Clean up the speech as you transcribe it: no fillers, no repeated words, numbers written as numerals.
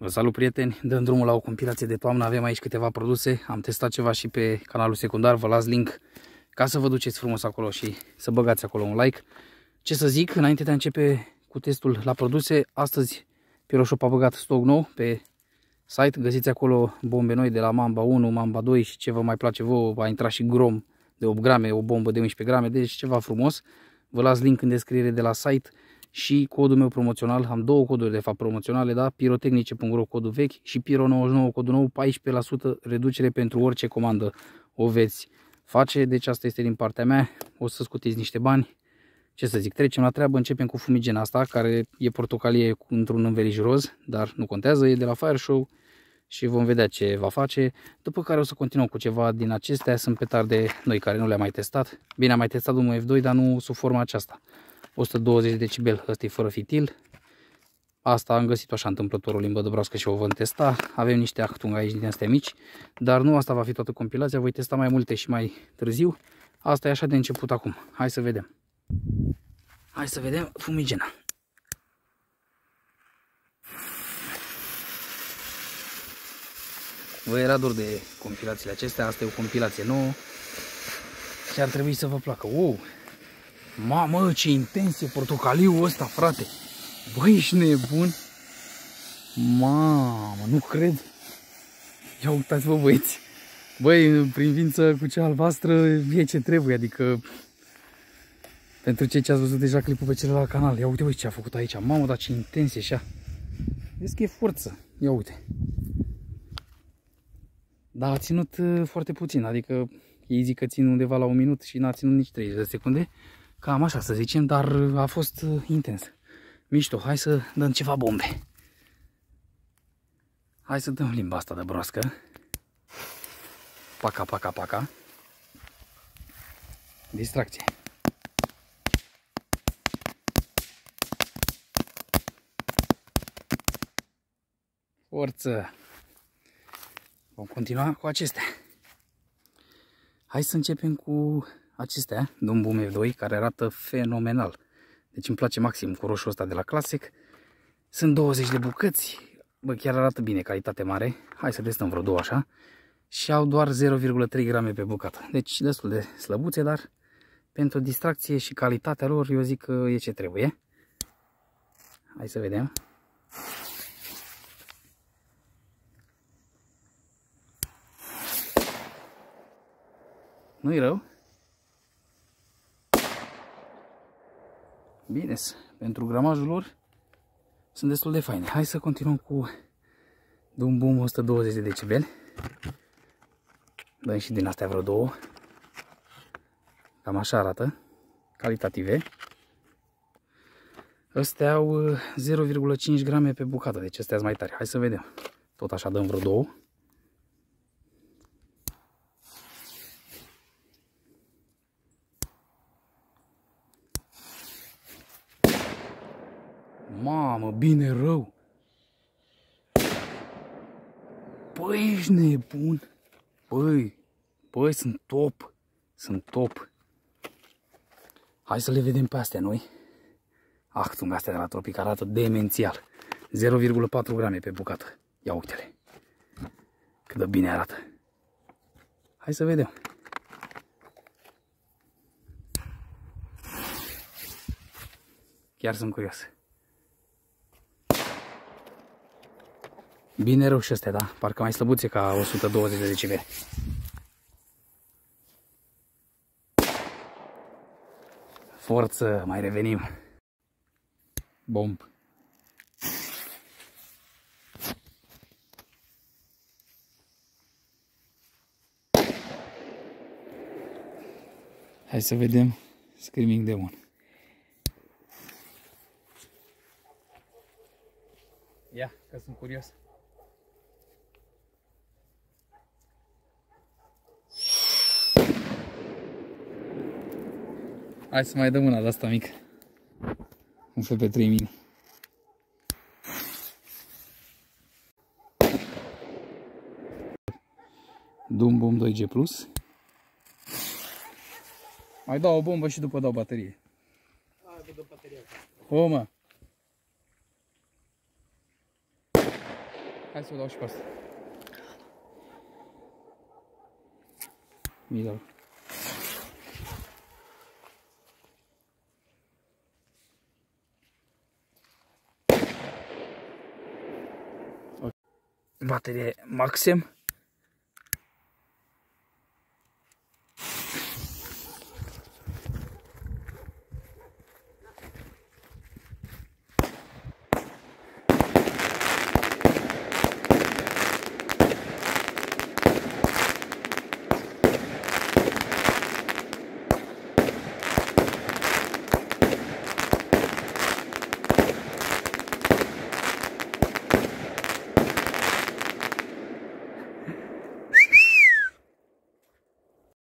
Vă salut, prieteni, dăm drumul la o compilație de toamnă, avem aici câteva produse, am testat ceva și pe canalul secundar, vă las link ca să vă duceți frumos acolo și să băgați acolo un like. Ce să zic, înainte de a începe cu testul la produse, astăzi Piroshop a băgat stoc nou pe site, găsiți acolo bombe noi de la Mamba 1, Mamba 2 și ce vă mai place vouă, va intra și Grom de 8 grame, o bombă de 11 grame, deci ceva frumos. Vă las link în descriere de la site și codul meu promoțional, am două coduri de fapt promoționale, da? Pirotehnice.ro codul vechi și Piro99 codul nou, 14% reducere pentru orice comandă o veți face, deci asta este din partea mea, o să scutiți niște bani. Ce să zic, trecem la treabă, începem cu fumigena asta, care e portocalie într-un înveliș roz, dar nu contează, e de la Fire Show și vom vedea ce va face. După care o să continuăm cu ceva din acestea, sunt petarde noi care nu le-am mai testat. Bine, am mai testat un F2, dar nu sub forma aceasta. 120 decibel, ăsta e fără fitil. Asta am găsit așa întâmplător o limbă de broască și o vom testa. Avem niște Achtung aici din astea mici, dar nu asta va fi toată compilația, voi testa mai multe și mai târziu. Asta e așa de început acum. Hai să vedem. Hai să vedem fumigena. Vă era dor de compilațiile acestea, asta e o compilație nouă și ar trebui să vă placă. Wow! Mamă, ce intens e portocaliul ăsta, frate! Băi, ești nebun! Mamă, nu cred! Ia uitați-vă, băieți! Băi, în privință cu cea albastră e ce trebuie, adică pentru cei ce ați văzut deja clipul pe celălalt canal. Ia uite, băi, ce a făcut aici! Mamă, dar ce intens e așa! Vezi că e forță! Ia uite! Dar a ținut foarte puțin, adică ei zic că țin undeva la 1 minut și n-a ținut nici 30 de secunde. Cam așa să zicem, dar a fost intens. Mișto, hai să dăm ceva bombe. Hai să dăm limba asta de broască. Paca, paca, paca. Distracție. Forță. Vom continua cu acestea. Hai să începem cu acestea, Dum Bum F2, care arată fenomenal. Deci îmi place maxim cu roșul ăsta de la Classic. Sunt 20 de bucăți, bă, chiar arată bine, calitate mare. Hai să testăm vreo două așa. Și au doar 0,3 grame pe bucată. Deci destul de slăbuțe, dar pentru distracție și calitatea lor eu zic că e ce trebuie. Hai să vedem. Nu-i rău. Bine, pentru gramajul lor sunt destul de faine. Hai să continuăm cu Dum Bum 120 de decibeli. Dăm și din astea vreo două. Cam așa arată. Calitative. Astea au 0,5 grame pe bucată, deci astea sunt mai tari. Hai să vedem. Tot așa dăm vreo două. Mamă, bine rău! Băi, ești nebun! Băi, sunt top! Sunt top! Hai să le vedem pe astea noi. Achtung, astea de la Tropic arată demențial. 0,4 grame pe bucată. Ia uite-le! Cât de bine arată! Hai să vedem! Chiar sunt curios. Bine rău și astea, da? Parcă mai slăbuțe ca 120 de decibeli. Forță, mai revenim. Bomb. Hai să vedem Screaming Demon. Ia, că sunt curios. Hai să mai dăm una de asta mică. Un FP3000. Dum Bum 2G Plus. Mai dau o bombă și după dau baterie. Hai, vă dau bateria. O, mă. Hai să o dau și pe asta. Middle. Baterie Maxim.